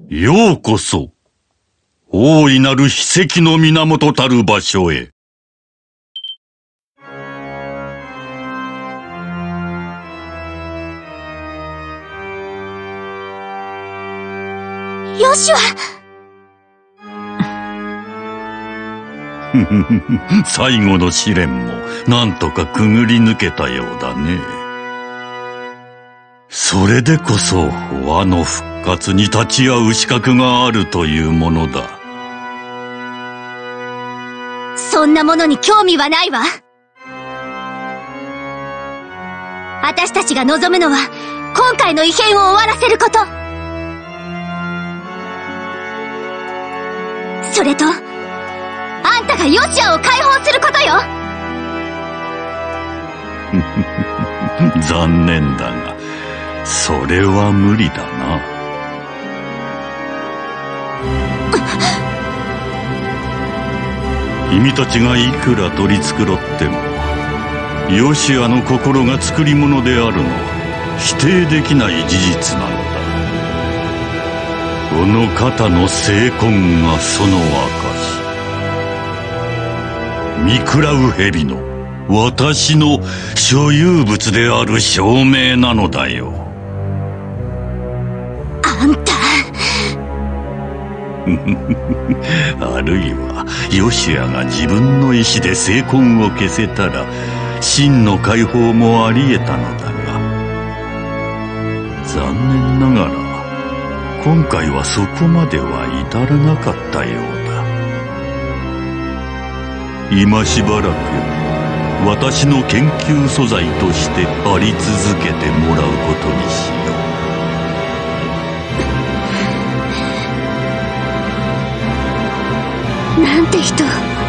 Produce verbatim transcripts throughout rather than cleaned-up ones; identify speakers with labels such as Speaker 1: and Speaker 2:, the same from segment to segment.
Speaker 1: ようこそ、大いなる秘跡の源たる場所へ。
Speaker 2: ヨシュア
Speaker 1: 最後の試練もなんとかくぐり抜けたようだね。それでこそ和の復活に立ち会う資格があるというものだ。
Speaker 2: そんなものに興味はないわ。私たちが望むのは今回の異変を終わらせること。それとあんたがヨシアを解放することよ。
Speaker 1: 残念だがそれは無理だな。君たちがいくら取り繕ってもヨシアの心が作り物であるのは否定できない事実なのだ。この肩の精魂がその証。見喰らう蛇の私の所有物である証明なのだよ。
Speaker 2: あんた
Speaker 1: あるいはヨシアが自分の意志で精魂を消せたら真の解放もあり得たのだが、残念ながら今回はそこまでは至らなかったようだ。今しばらく私の研究素材としてあり続けてもらうことにしよ
Speaker 2: う。なんて人。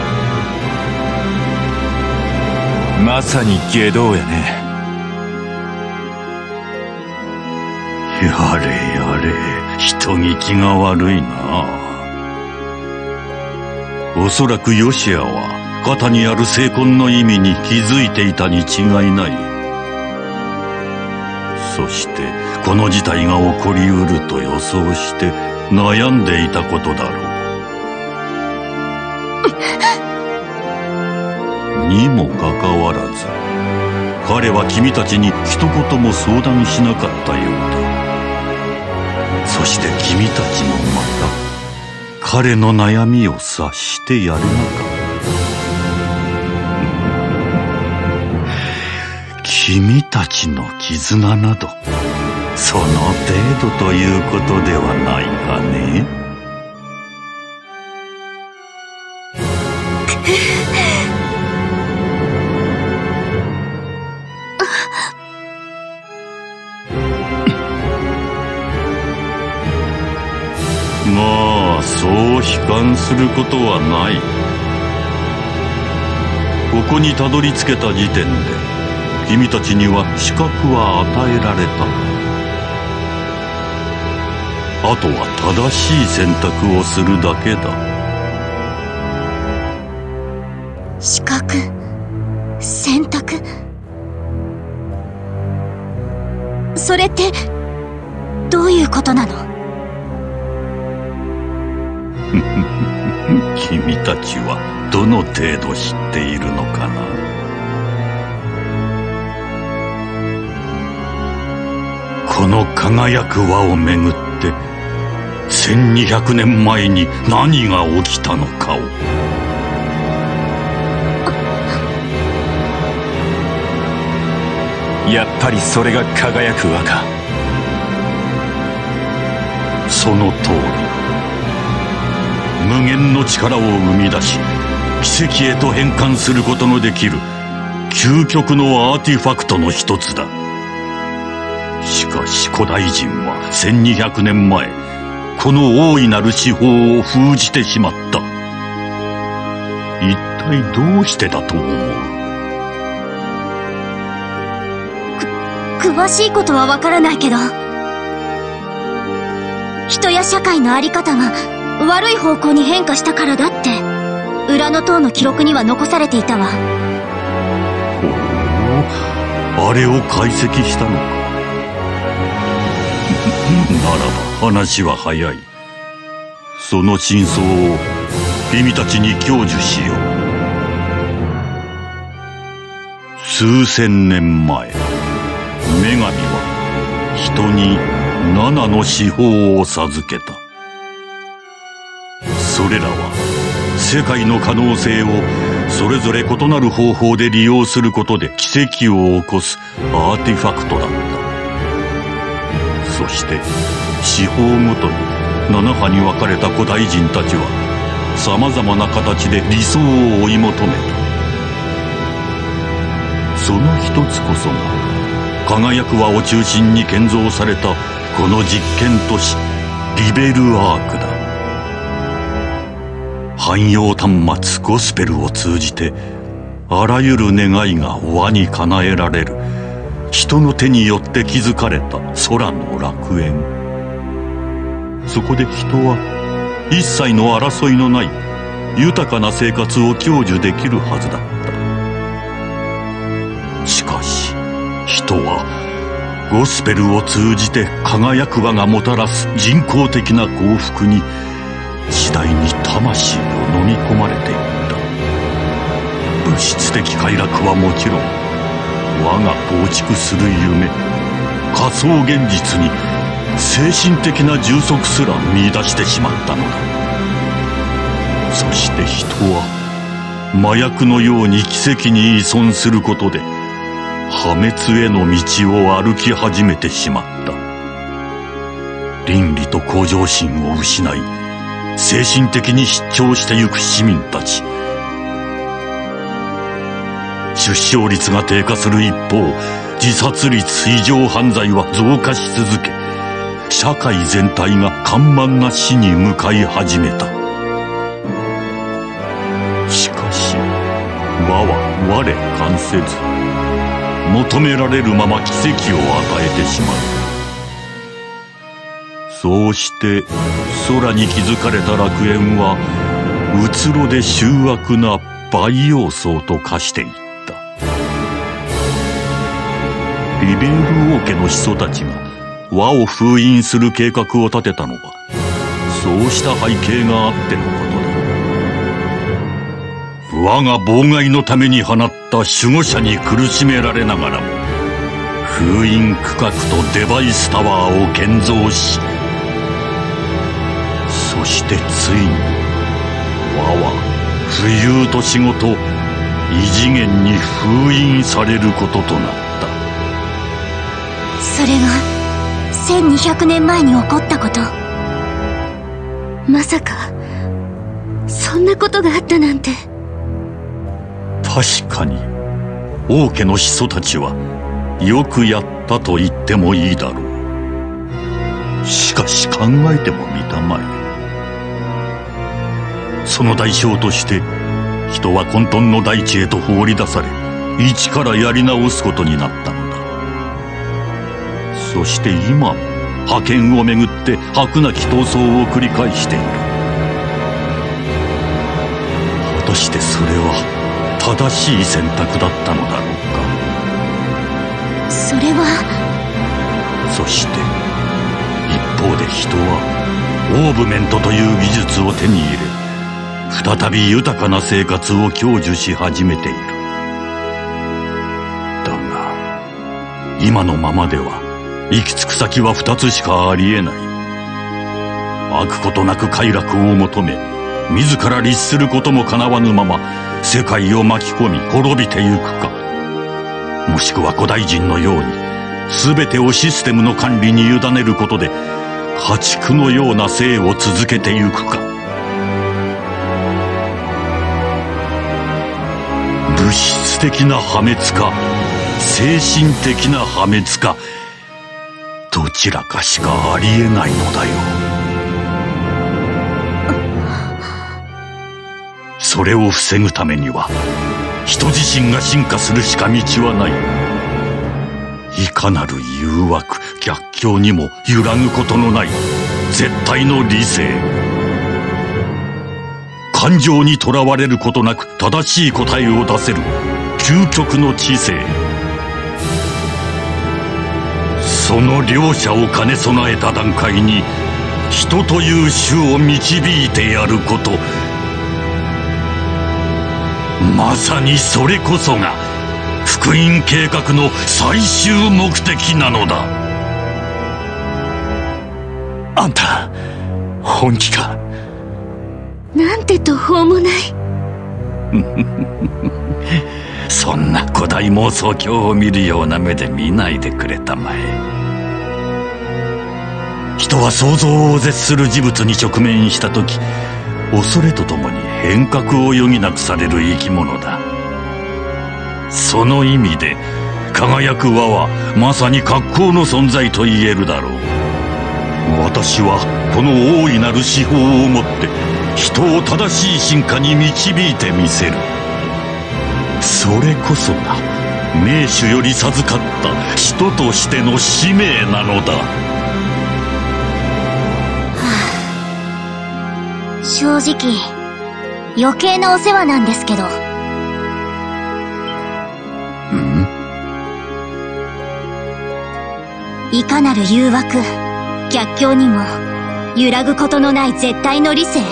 Speaker 3: まさに外道やね。
Speaker 1: やれやれ、人聞きが悪いな。おそらくヨシアは肩にある精魂の意味に気づいていたに違いない。そしてこの事態が起こりうると予想して悩んでいたことだろう。にもかかわらず彼は君たちに一言も相談しなかったようだ。そして君たちもまた彼の悩みを察してやれなかった。君たちの絆などその程度ということではないかね。まあそう悲観することはない。ここにたどり着けた時点で君たちには資格は与えられた。あとは正しい選択をするだけだ。
Speaker 2: 資格、選択。それってどういうことなの？
Speaker 1: 君たちはどの程度知っているのかな。この輝く輪をめぐってせんにひゃくねんまえに何が起きたのかを。
Speaker 3: やっぱりそれが輝く輪か。
Speaker 1: その通り。無限の力を生み出し奇跡へと変換することのできる究極のアーティファクトの一つだ。しかし古代人はせんにひゃくねんまえこの大いなる至宝を封じてしまった。一体どうしてだと思う？
Speaker 2: く詳しいことはわからないけど、人や社会の在り方が悪い方向に変化したからだって裏の塔の記録には残されていたわ。
Speaker 1: ほう、あれを解析したのか。ならば話は早い。 その真相を君たちに享受しよう。数千年前、女神は人に七の至宝を授けた。それらは世界の可能性をそれぞれ異なる方法で利用することで奇跡を起こすアーティファクトだった。そして至宝ごとに七派に分かれた古代人たちはさまざまな形で理想を追い求めた。その一つこそが輝く輪を中心に建造されたこの実験都市リベルアークだ。汎用端末ゴスペルを通じてあらゆる願いが輪に叶えられる人の手によって築かれた空の楽園。そこで人は一切の争いのない豊かな生活を享受できるはずだった。しかし人はゴスペルを通じて輝く輪がもたらす人工的な幸福に次第に魂を飲み込まれていった。物質的快楽はもちろん輪が構築する夢、仮想現実に精神的な充足すら見出してしまったのだ。そして人は麻薬のように奇跡に依存することで破滅への道を歩き始めてしまった。倫理と向上心を失い精神的に失調してゆく市民たち。出生率が低下する一方、自殺率、異常犯罪は増加し続け、社会全体が緩慢な死に向かい始めた。しかし輪は我関せず、求められるまま奇跡を与えてしまう。そうして空に築かれた楽園はうつろで醜悪な培養層と化していった。リベール王家の始祖たちが輪を封印する計画を立てたのはそうした背景があってのことだ。輪が妨害のために放った守護者に苦しめられながらも封印区画とデバイスタワーを建造し、そしてついに輪は浮遊と死後と異次元に封印されることとなった。
Speaker 2: それがせんにひゃくねんまえに起こったこと。まさかそんなことがあったなんて。
Speaker 1: 確かに王家の始祖たちはよくやったと言ってもいいだろう。しかし考えてもみたまえ。その代償として人は混沌の大地へと放り出され一からやり直すことになったのだ。そして今も覇権をめぐって白なき闘争を繰り返している。果たしてそれは正しい選択だったのだろうか。
Speaker 2: それは。
Speaker 1: そして一方で人はオーブメントという技術を手に入れ再び豊かな生活を享受し始めている。だが今のままでは行き着く先は二つしかありえない。飽くことなく快楽を求め自ら律することもかなわぬまま世界を巻き込み滅びてゆくか、もしくは古代人のように全てをシステムの管理に委ねることで家畜のような生を続けてゆくか。物質的な破滅か精神的な破滅か、どちらかしかありえないのだよ。それを防ぐためには人自身が進化するしか道はない。いかなる誘惑逆境にも揺らぐことのない絶対の理性、感情にとらわれることなく正しい答えを出せる究極の知性、その両者を兼ね備えた段階に人という種を導いてやること、まさにそれこそが福音計画の最終目的なのだ。
Speaker 3: あんた本気か？
Speaker 2: なんて途方もない。
Speaker 1: そんな古代妄想郷を見るような目で見ないでくれたまえ。人は想像を絶する事物に直面した時、恐れとともに変革を余儀なくされる生き物だ。その意味で輝く輪はまさに格好の存在と言えるだろう。私はこの大いなる司法をもって人を正しい進化に導いてみせる。それこそが名手より授かった人としての使命なのだ。
Speaker 2: 正直余計なお世話なんですけど。
Speaker 1: ん？
Speaker 2: いかなる誘惑、逆境にも揺らぐことのない絶対の理性、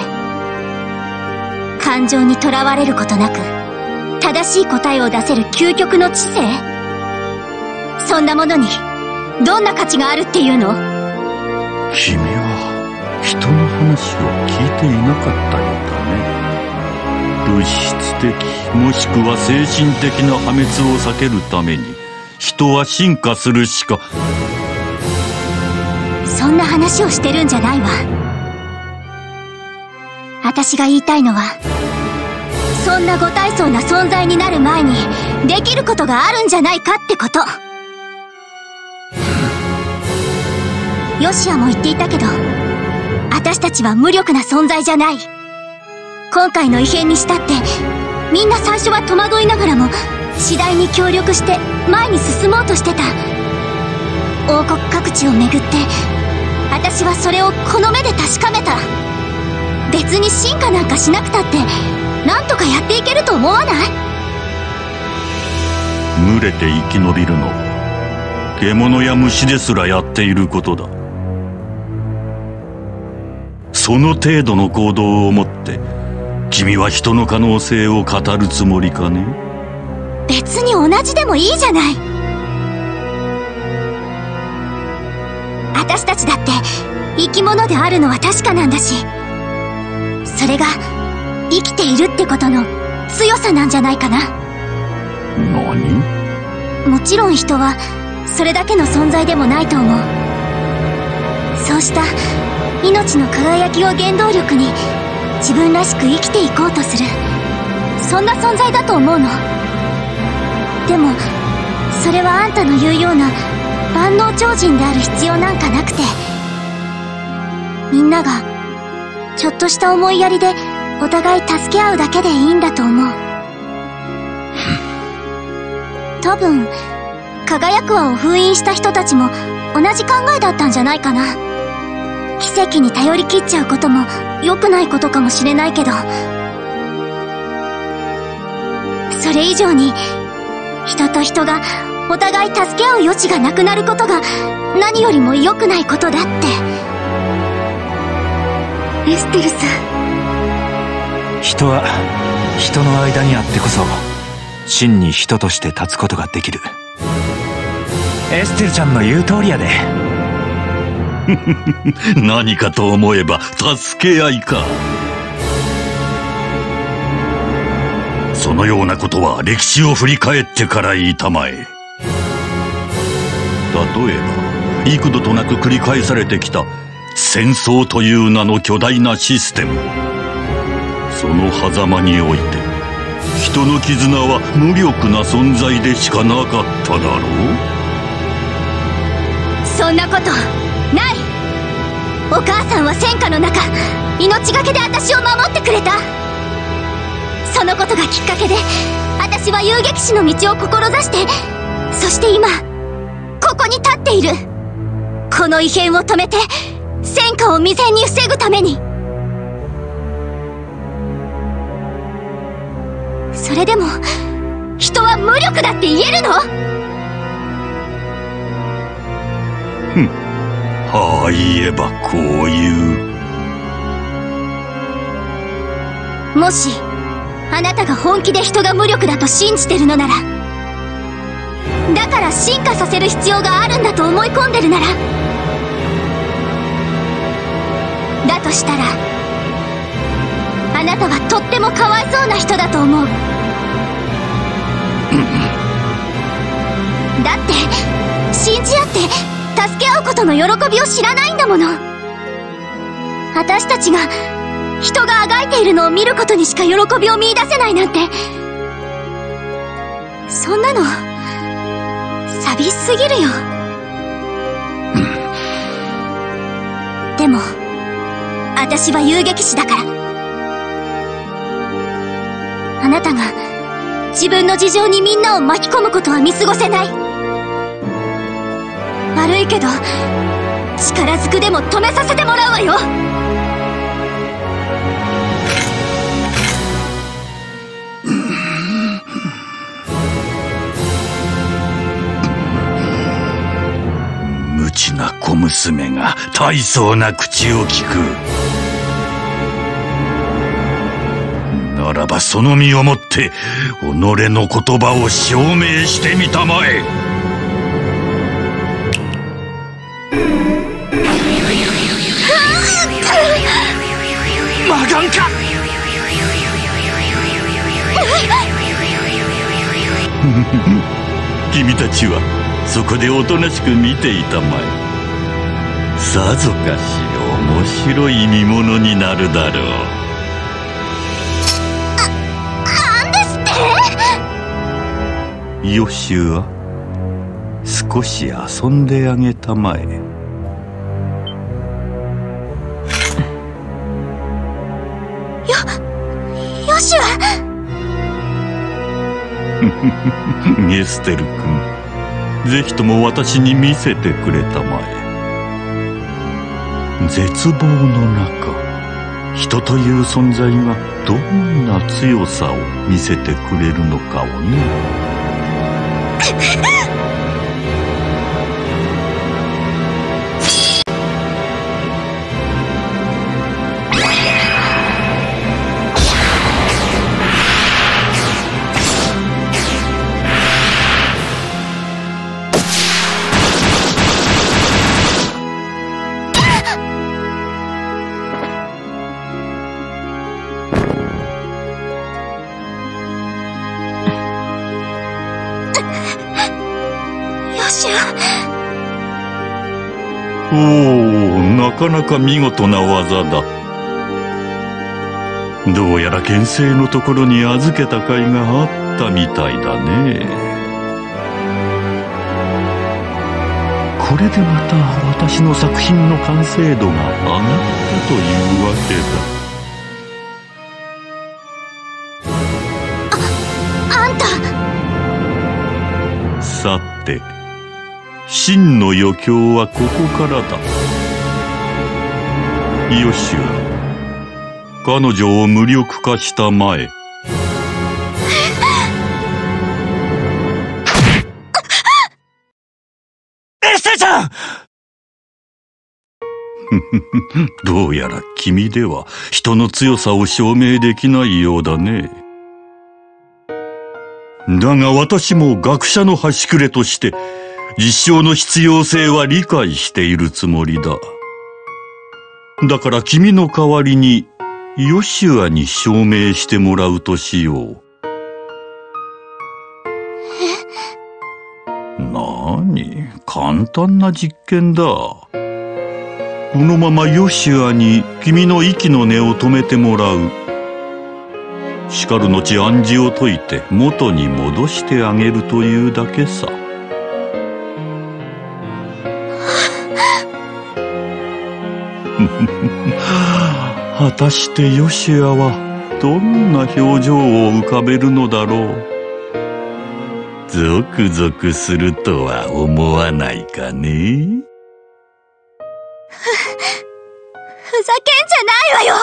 Speaker 2: 感情にとらわれることなく正しい答えを出せる究極の知性、そんなものにどんな価値があるっていうの？
Speaker 1: 君は人の話を聞いていなかったようだね。物質的もしくは精神的な破滅を避けるために人は進化するしか。
Speaker 2: そんな話をしてるんじゃないわ。私が言いたいのは、そんなご大層な存在になる前にできることがあるんじゃないかってこと。ヨシアも言っていたけど、私たちは無力な存在じゃない。今回の異変にしたってみんな最初は戸惑いながらも次第に協力して前に進もうとしてた。王国各地を巡って私はそれをこの目で確かめた。別に進化なんかしなくたってなんとかやっていけると思わない？
Speaker 1: 群れて生き延びるのは獣や虫ですらやっていることだ。その程度の行動をもって君は人の可能性を語るつもりかね？
Speaker 2: 別に同じでもいいじゃない。私たちだって生き物であるのは確かなんだし、それが生きているってことの強さなんじゃないかな。
Speaker 1: 何？
Speaker 2: もちろん人はそれだけの存在でもないと思う。そうした命の輝きを原動力に自分らしく生きていこうとする、そんな存在だと思うの。でもそれはあんたの言うような万能超人である必要なんかなくて、みんながちょっとした思いやりでお互い助け合うだけでいいんだと思う。多分輝く輪を封印した人たちも同じ考えだったんじゃないかな。奇跡に頼り切っちゃうことも良くないことかもしれないけど、それ以上に人と人がお互い助け合う余地がなくなることが何よりも良くないことだって。エステルさん、
Speaker 3: 人は人の間にあってこそ真に人として立つことができる。エステルちゃんの言う通りやで。
Speaker 1: 何かと思えば助け合いか。そのようなことは歴史を振り返ってから言いたまえ。例えば幾度となく繰り返されてきた戦争という名の巨大なシステム、その狭間において人の絆は無力な存在でしかなかっただろう。
Speaker 2: そんなことない。お母さんは戦火の中命がけで私を守ってくれた。そのことがきっかけで私は遊撃士の道を志して、そして今ここに立っている。この異変を止めて戦火を未然に防ぐために。それでも人は無力だって言えるの？
Speaker 1: ふん、 ああ言えばこう言
Speaker 2: う。もしあなたが本気で人が無力だと信じてるのなら、だから進化させる必要があるんだと思い込んでるなら、だとしたらあなたはとってもかわいそうな人だと思う。だって信じ合って助け合うことの喜びを知らないんだもの。私たちが人があがいているのを見ることにしか喜びを見出せないなんて、そんなの寂しすぎるよ。でも私は遊撃士だから。あなたが自分の事情にみんなを巻き込むことは見過ごせない。悪いけど力ずくでも止めさせてもらうわよ。
Speaker 1: 無知な小娘が大層な口を聞く。ならばその身をもって己の言葉を証明してみたまえ。
Speaker 3: 魔眼か。
Speaker 1: 君たちはそこでおとなしく見ていたまえ。さぞかし面白い見物になるだろう。
Speaker 2: なんですって？
Speaker 1: ヨシュア、少し遊んであげたまえ。
Speaker 2: よ、ヨシュア。
Speaker 1: エステル君、ぜひとも私に見せてくれたまえ。絶望の中、人という存在がどんな強さを見せてくれるのかをね。おお、なかなか見事な技だ。どうやら牽制のところに預けた甲斐があったみたいだね。これでまた私の作品の完成度が上がったというわけ
Speaker 2: だ。あ、あんた。
Speaker 1: さて、真の余興はここからだ。ヨシュア、彼女を無力化したまえ。
Speaker 3: エステちゃん
Speaker 1: どうやら君では人の強さを証明できないようだね。だが私も学者の端くれとして実証の必要性は理解しているつもりだ。だから君の代わりにヨシュアに証明してもらうとしよう。え？なに、簡単な実験だ。このままヨシュアに君の息の根を止めてもらう。しかる後暗示を解いて元に戻してあげるというだけさ。果たしてヨシュアはどんな表情を浮かべるのだろう。ゾクゾクするとは思わないかね。
Speaker 2: ふ、ふざけんじゃないわよ。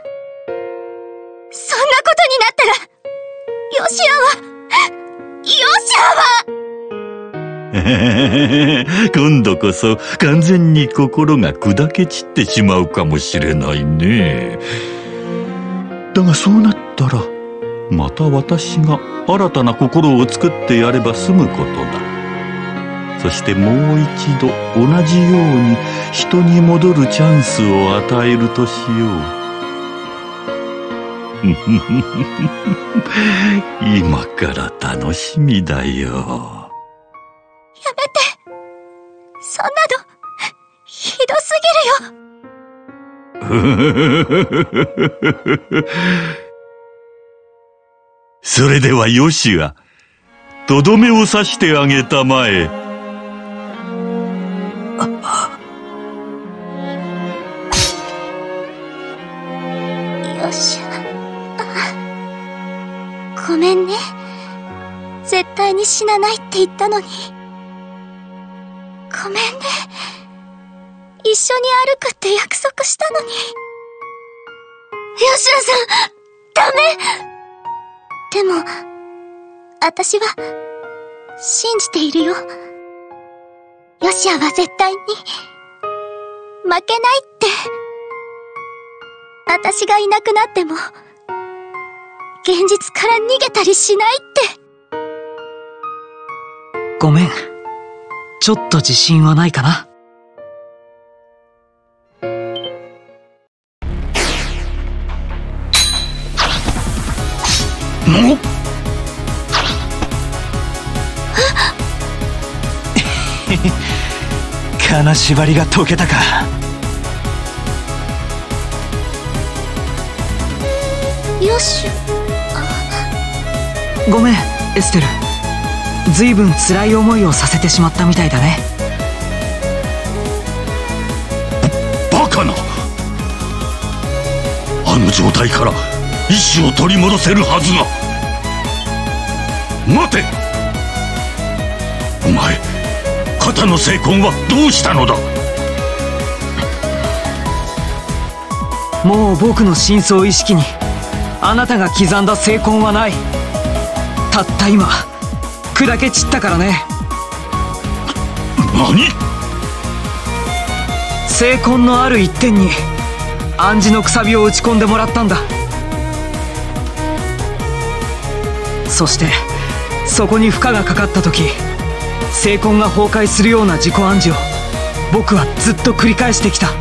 Speaker 2: そんなことになったらヨシュアはヨシュアは
Speaker 1: え今度こそ完全に心が砕け散ってしまうかもしれないね。だがそうなったらまた私が新たな心を作ってやれば済むことだ。そしてもう一度同じように人に戻るチャンスを与えるとしよう。今から楽しみだよ。
Speaker 2: やめて。そんなのひどす
Speaker 1: ぎるよ。それではヨシア、とどめを刺してあげたまえ。
Speaker 2: よし。ごめんね。絶対に死なないって言ったのに。ごめんね。一緒に歩くって約束したのに。吉田さん、ダメ！でも、私は、信じているよ。ヨシアは絶対に、負けないって。私がいなくなっても、現実から逃げたりしないって。
Speaker 4: ごめん。ちょっと自信はないかな。
Speaker 1: の
Speaker 3: 金縛りが解けたか。
Speaker 2: よし。
Speaker 4: ごめん、エステル。ずいぶん辛い思いをさせてしまったみたいだね。
Speaker 1: バカな。あの状態から意志を取り戻せるはずが。待て、お前、肩の聖痕はどうしたのだ。
Speaker 4: もう僕の深層意識にあなたが刻んだ聖痕はない。たった今砕け散ったからね。
Speaker 1: 何？
Speaker 4: 聖痕のある一点に暗示のくさびを打ち込んでもらったんだ。そしてそこに負荷がかかった時、聖痕が崩壊するような自己暗示を僕はずっと繰り返してきた。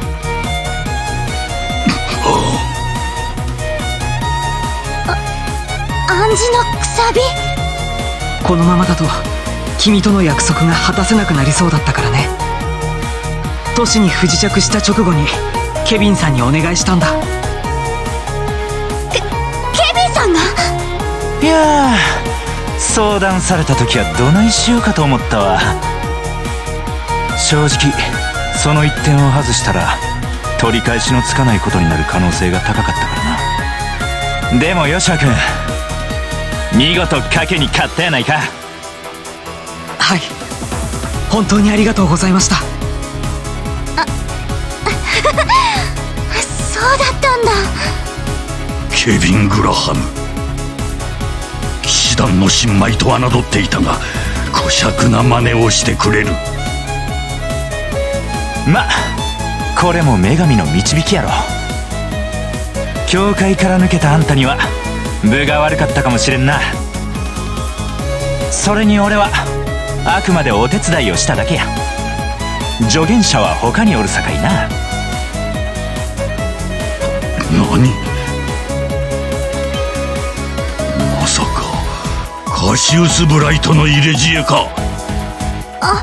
Speaker 2: 暗示のくさび。
Speaker 4: このままだと君との約束が果たせなくなりそうだったからね。都市に不時着した直後にケビンさんにお願いしたんだ。
Speaker 2: ケケビンさんが？
Speaker 3: いやー、相談された時はどないしようかと思ったわ。正直その一点を外したら取り返しのつかないことになる可能性が高かったからな。でもヨシア君、見事賭けに勝ったやないか。
Speaker 4: はい、本当にありがとうございました。
Speaker 2: あそうだったんだ。
Speaker 1: ケビン・グラハム、騎士団の新米と侮っていたが小癪な真似をしてくれる。
Speaker 3: ま、これも女神の導きやろ。教会から抜けたあんたには分が悪かったかもしれんな。それに俺はあくまでお手伝いをしただけや。助言者は他におるさかいな。
Speaker 1: 何？まさかカシウス・ブライトの入れ知恵か。
Speaker 2: あ、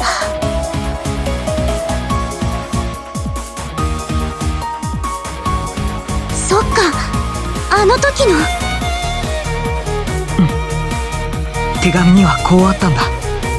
Speaker 2: そっか、あの時の。
Speaker 4: 手紙にはこうあったんだ。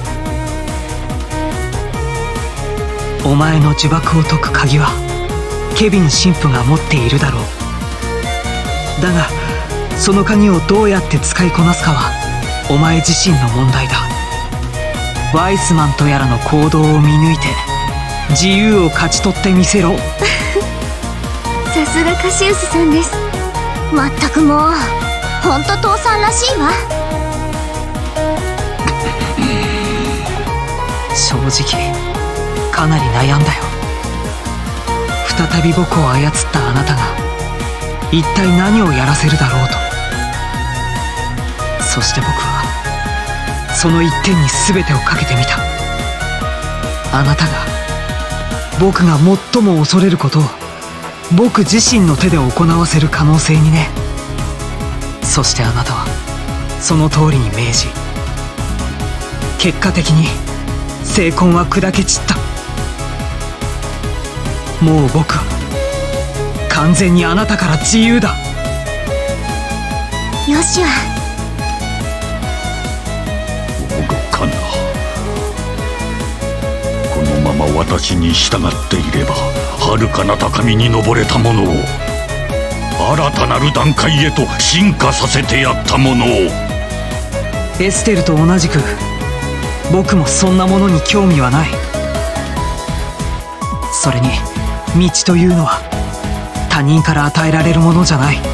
Speaker 4: お前の呪縛を解く鍵はケビン神父が持っているだろう。だがその鍵をどうやって使いこなすかはお前自身の問題だ。ワイスマンとやらの行動を見抜いて自由を勝ち取ってみせろ。
Speaker 2: さすがカシウスさんです。まったくもうほんと父さんらしいわ。
Speaker 4: 正直かなり悩んだよ。再び僕を操ったあなたが一体何をやらせるだろうと。そして僕はその一点に全てをかけてみた。あなたが僕が最も恐れることを僕自身の手で行わせる可能性にね。そしてあなたはその通りに命じ、結果的に聖魂は砕け散った。もう僕は完全にあなたから自由だ。
Speaker 2: ヨシュア、
Speaker 1: 愚かな。このまま私に従っていれば遥かな高みに登れたものを、新たなる段階へと進化させてやったものを。
Speaker 4: エステルと同じく僕もそんなものに興味はない。それに道というのは他人から与えられるものじゃない。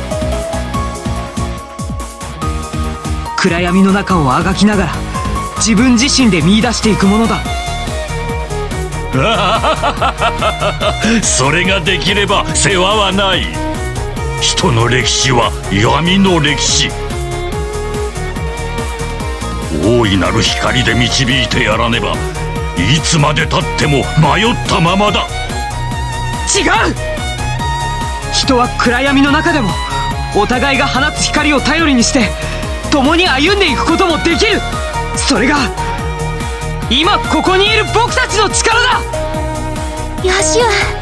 Speaker 4: 暗闇の中をあがきながら自分自身で見出していくものだ。
Speaker 1: それができれば世話はない。人の歴史は闇の歴史。大いなる光で導いてやらねばいつまでたっても迷ったままだ。
Speaker 4: 違う。人は暗闇の中でもお互いが放つ光を頼りにして共に歩んでいくこともできる。それが今ここにいる僕たちの力だ。
Speaker 2: ヨシュ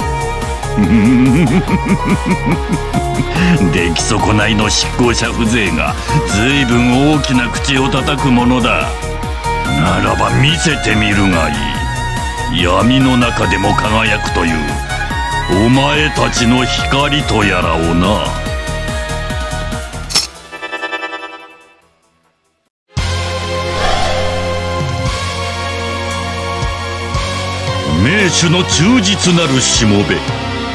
Speaker 1: ア出来損ないの執行者風情が随分大きな口を叩くものだ。ならば見せてみるがいい。闇の中でも輝くというお前たちの光とやらをな。名手の忠実なるしもべ、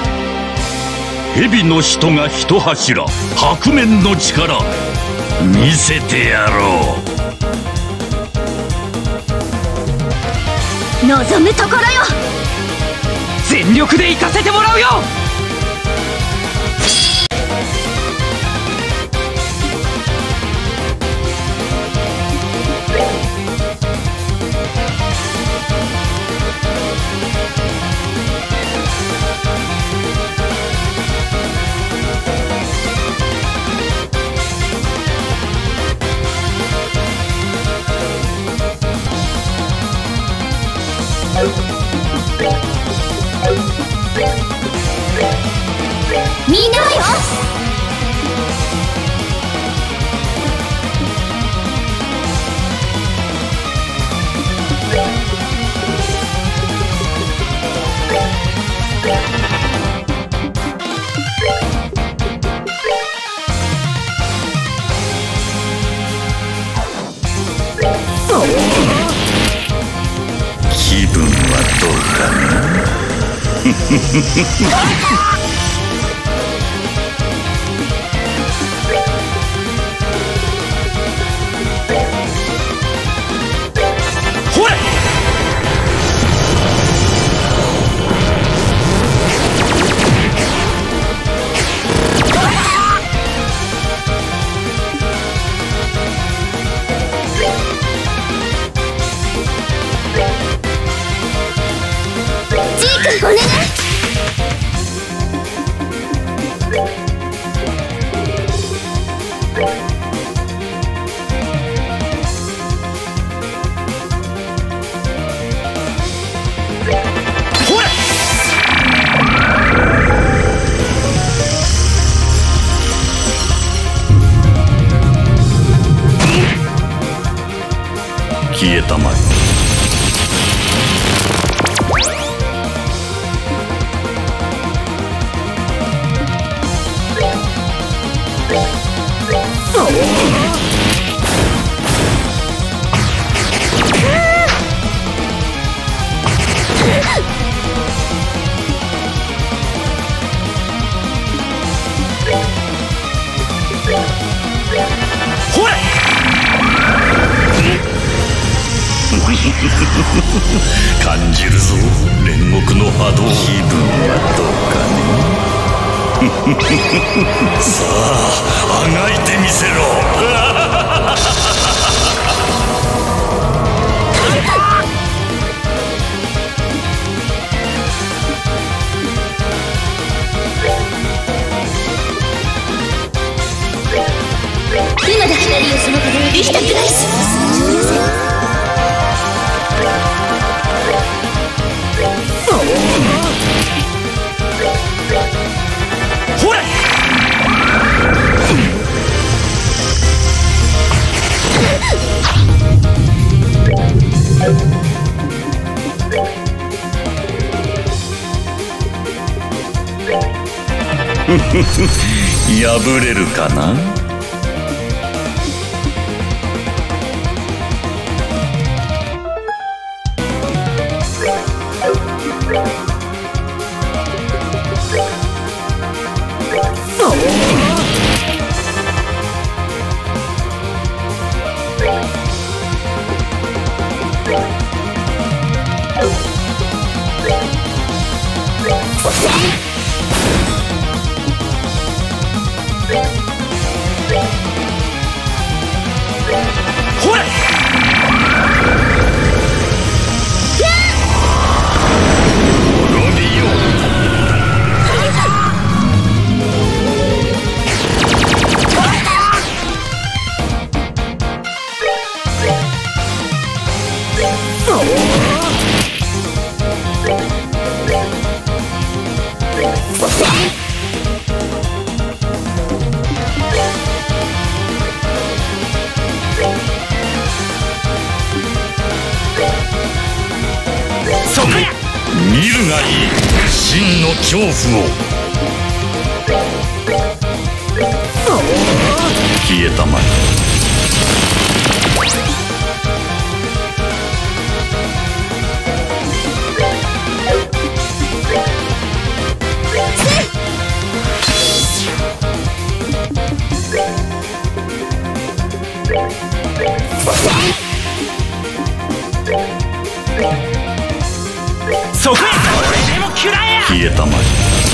Speaker 1: 蛇の使徒が一柱、白面の力見せてやろ
Speaker 2: ア、望むところよ。
Speaker 4: 全力で行かせてもらうよ。
Speaker 2: みんなよ。
Speaker 1: 気分はどうかな。
Speaker 4: ほれ！
Speaker 2: ジーク、お願い。
Speaker 1: 感じるぞ煉獄の波動。気分はどうかね。さああがいてみせろ。
Speaker 2: 今だ光をその風にリヒタクライス。
Speaker 3: ほれ
Speaker 1: 破れるかな。
Speaker 3: ほれそこや。
Speaker 1: 見るがいい真の恐怖を。消えたまえ。
Speaker 3: そこや。これでも食らえや。
Speaker 1: 消えたまえ。